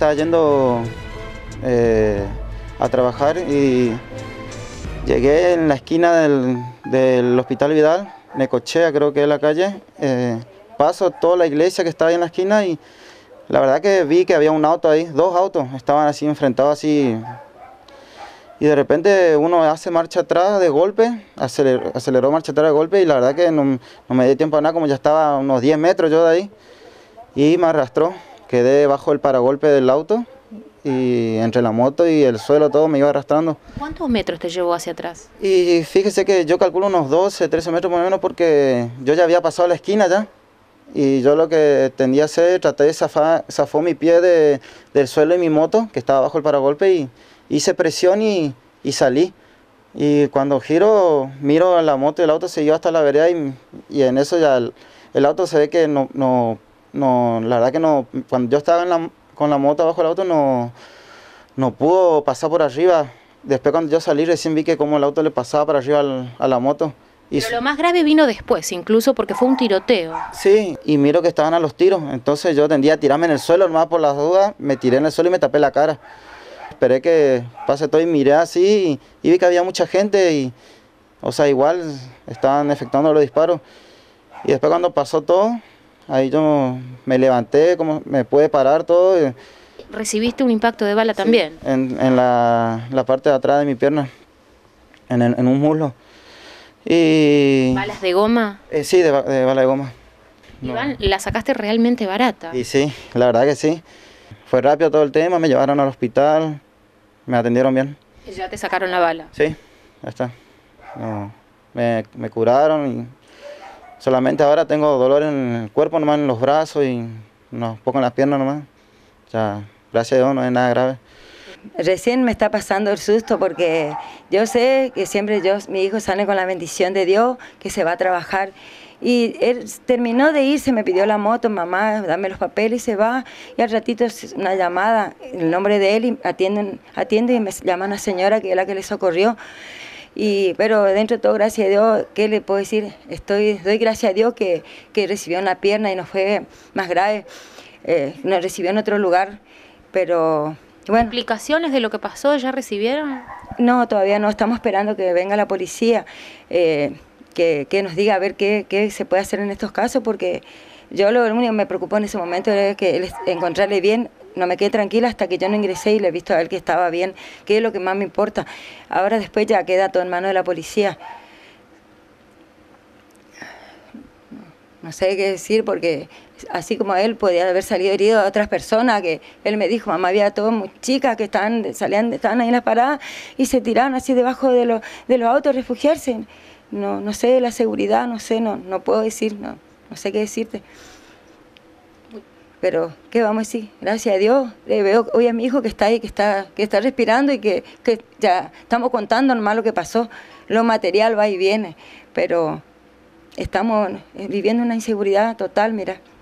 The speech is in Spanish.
estaba yendo a trabajar y llegué en la esquina del Hospital Vidal, Necochea creo que es la calle, paso toda la iglesia que estaba ahí en la esquina y la verdad que vi que había un auto ahí, dos autos, estaban así enfrentados así. Y de repente uno hace marcha atrás de golpe, aceleró marcha atrás de golpe y la verdad que no me di tiempo a nada, como ya estaba a unos 10 metros yo de ahí. Y me arrastró, quedé bajo el paragolpe del auto y entre la moto y el suelo todo me iba arrastrando. ¿Cuántos metros te llevó hacia atrás? Y fíjese que yo calculo unos 12, 13 metros por lo menos porque yo ya había pasado la esquina ya. Y yo lo que tendía a hacer, traté de zafó mi pie del suelo de mi moto, que estaba bajo el paragolpe, y hice presión y salí. Y cuando giro, miro a la moto y el auto siguió hasta la vereda y en eso ya el auto se ve que la verdad que no, cuando yo estaba con la moto abajo del auto no pudo pasar por arriba. Después cuando yo salí recién vi que como el auto le pasaba para arriba a la moto. Pero lo más grave vino después, incluso porque fue un tiroteo. Sí, y miro que estaban a los tiros, entonces yo tendía a tirarme en el suelo, nomás por las dudas, me tiré en el suelo y me tapé la cara. Esperé que pase todo y miré así y vi que había mucha gente o sea, igual estaban efectuando los disparos. Y después cuando pasó todo, ahí yo me levanté, como me pude parar todo. ¿Recibiste un impacto de bala Sí, también? en la parte de atrás de mi pierna, en un muslo. Y ¿Balas de goma? Sí, de bala de goma. Iván, la sacaste realmente barata. Y sí, la verdad que sí. Fue rápido todo el tema, me llevaron al hospital, me atendieron bien. ¿Y ya te sacaron la bala? Sí, ya está. No, me curaron y solamente ahora tengo dolor en el cuerpo, nomás en los brazos y unos poco en las piernas nomás. O sea, gracias a Dios no es nada grave. Recién me está pasando el susto porque yo sé que siempre mi hijo sale con la bendición de Dios, que se va a trabajar. Y él terminó de irse, me pidió la moto, mamá, dame los papeles y se va. Y al ratito una llamada, el nombre de él, y atiende y me llama una señora que es la que le socorrió. Pero dentro de todo, gracias a Dios, ¿qué le puedo decir? Doy gracias a Dios que recibió en la pierna y no fue más grave. Nos recibió en otro lugar, pero... Bueno, ¿Implicaciones de lo que pasó ya recibieron? No, todavía no, estamos esperando que venga la policía, que nos diga a ver qué se puede hacer en estos casos, porque yo lo único que me preocupó en ese momento era que encontrarle bien, no me quedé tranquila hasta que yo no ingresé y le he visto a él que estaba bien, que es lo que más me importa. Ahora después ya queda todo en manos de la policía. No sé qué decir porque así como él podía haber salido herido a otras personas, que él me dijo, mamá, había todas chicas que estaban ahí en las paradas y se tiraron así debajo de los autos a refugiarse. No sé la seguridad, no sé, no puedo decir, no sé qué decirte. Pero, ¿qué vamos a decir? Gracias a Dios, veo hoy a mi hijo que está ahí, que está respirando y que ya estamos contando nomás lo que pasó. Lo material va y viene, pero... Estamos viviendo una inseguridad total, mira.